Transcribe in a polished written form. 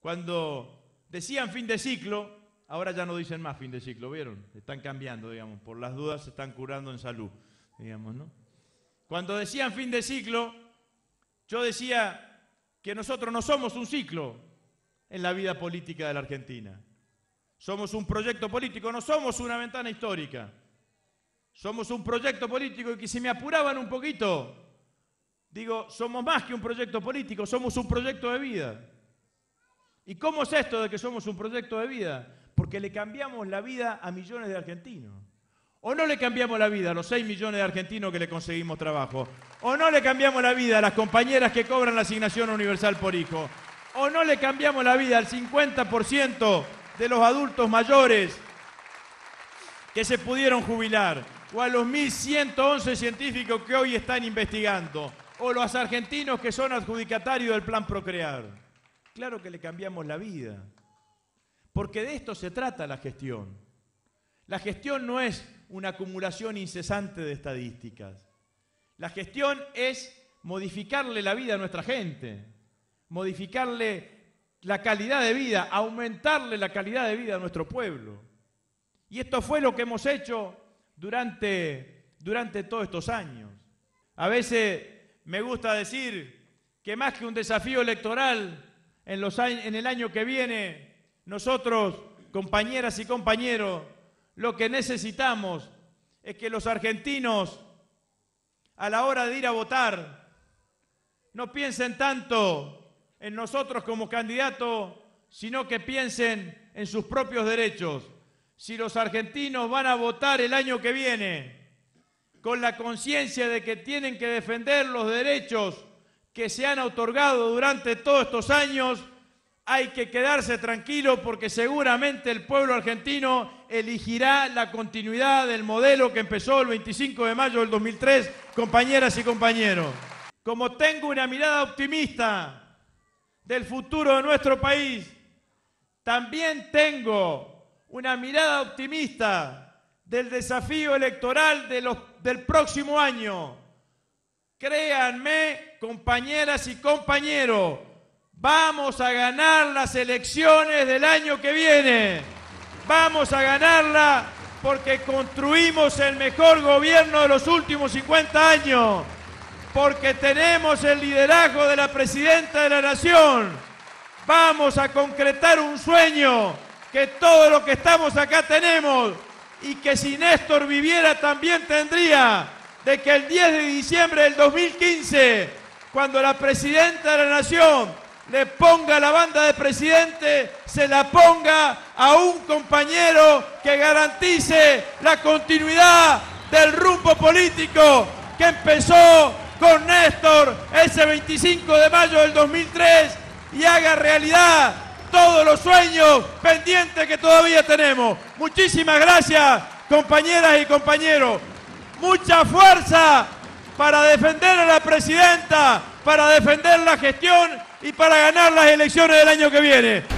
Cuando decían fin de ciclo, ahora ya no dicen más fin de ciclo, ¿vieron? Están cambiando, digamos, por las dudas se están curando en salud, digamos, ¿no? Cuando decían fin de ciclo, yo decía que nosotros no somos un ciclo en la vida política de la Argentina. Somos un proyecto político, no somos una ventana histórica. Somos un proyecto político y que si me apuraban un poquito, digo, somos más que un proyecto político, somos un proyecto de vida. ¿Y cómo es esto de que somos un proyecto de vida? Porque le cambiamos la vida a millones de argentinos. ¿O no le cambiamos la vida a los 6 millones de argentinos que le conseguimos trabajo? ¿O no le cambiamos la vida a las compañeras que cobran la asignación universal por hijo? ¿O no le cambiamos la vida al 50% de los adultos mayores que se pudieron jubilar? ¿O a los 1.111 científicos que hoy están investigando? ¿O los argentinos que son adjudicatarios del Plan Procrear? Claro que le cambiamos la vida. Porque de esto se trata la gestión. La gestión no es una acumulación incesante de estadísticas. La gestión es modificarle la vida a nuestra gente, modificarle la calidad de vida, aumentarle la calidad de vida a nuestro pueblo. Y esto fue lo que hemos hecho durante todos estos años. A veces me gusta decir que más que un desafío electoral en el año que viene, nosotros, compañeras y compañeros, lo que necesitamos es que los argentinos, a la hora de ir a votar, no piensen tanto en nosotros como candidatos, sino que piensen en sus propios derechos. Si los argentinos van a votar el año que viene con la conciencia de que tienen que defender los derechos que se han otorgado durante todos estos años, hay que quedarse tranquilo porque seguramente el pueblo argentino elegirá la continuidad del modelo que empezó el 25 de mayo del 2003, compañeras y compañeros. Como tengo una mirada optimista del futuro de nuestro país, también tengo una mirada optimista del desafío electoral del próximo año. Créanme, compañeras y compañeros, vamos a ganar las elecciones del año que viene. Vamos a ganarla porque construimos el mejor gobierno de los últimos 50 años. Porque tenemos el liderazgo de la Presidenta de la Nación. Vamos a concretar un sueño que todos los que estamos acá tenemos y que si Néstor viviera también tendría, de que el 10 de diciembre del 2015, cuando la Presidenta de la Nación le ponga la banda de presidente, se la ponga a un compañero que garantice la continuidad del rumbo político que empezó con Néstor ese 25 de mayo del 2003 y haga realidad todos los sueños pendientes que todavía tenemos. Muchísimas gracias, compañeras y compañeros. Mucha fuerza para defender a la Presidenta, para defender la gestión y para ganar las elecciones del año que viene.